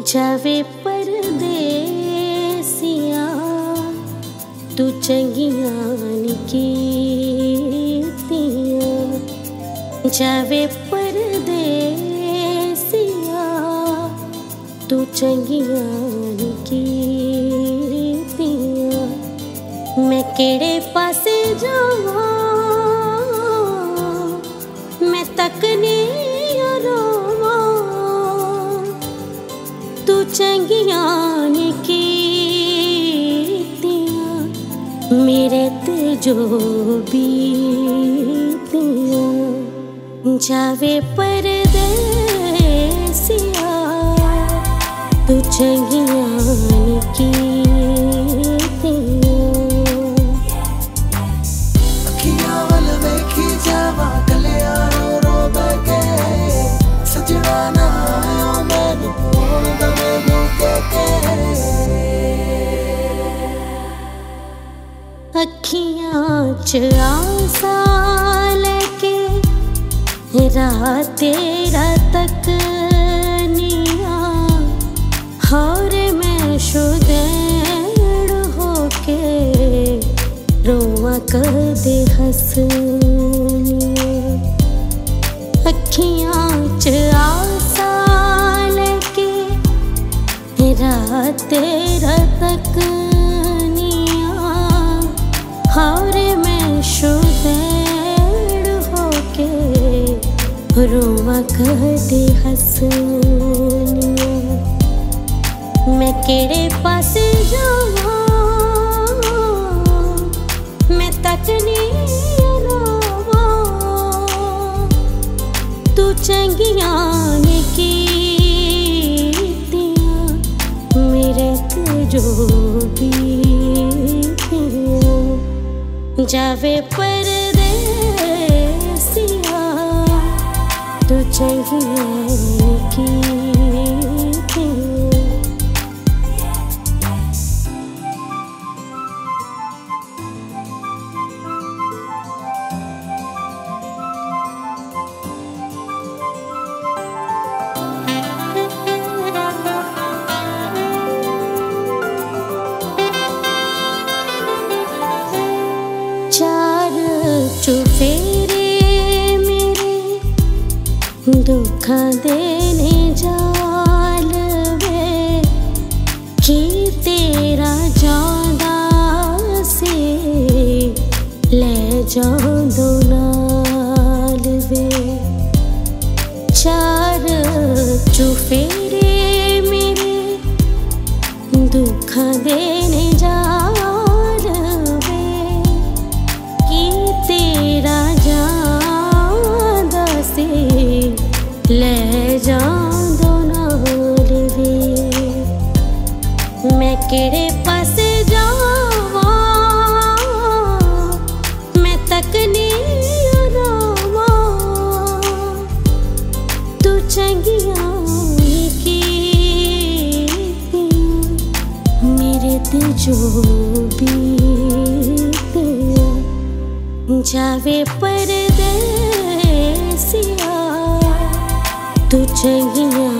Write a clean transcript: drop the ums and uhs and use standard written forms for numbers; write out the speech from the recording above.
जावे परदेसिया तू चंगियां कीतियां। जावे परदेसिया तू चंगियां कीतियां। मैं केड़े पासे जावां मैं तकनी तू चंगियां कीतियां। मेरे ते जो बीतियां। जावे परदेसिया तू चंगियां कीतियां। अखियां वल वेखी जावा कलिया रो रो बैके सजना ना आयो मैनू अखियां च आसा लेके रात तेरा तक निया। और मैं शुदैन होके रोवा कदे हंसनिया। अखियां च आसा लेके रात तेरा तक निया। और मैं शुदैन होके रोवा कदे हंसनिया। मैं केड़े पासे जावां मैं तकनी रोवां तू चंगियां कीतियां। मेरे ते जो बीतियां। जावे परदेसिया तू चंगियां कीतियां। चार चुफेरे मेरे दुखा देने जाल वे कि तेरा जादा से ले जाओ दो नाल वे। चार चुफेरे मेरे दुखा देने जाल वे कि तेरा जादा से ले जाओ दो नाल वे। मैं केड़े पासे जावां मैं तकनी रोवां तू चंगियां कीतियां। मेरे ते जो बीतियां। जावे परदेसिया तू चंगियां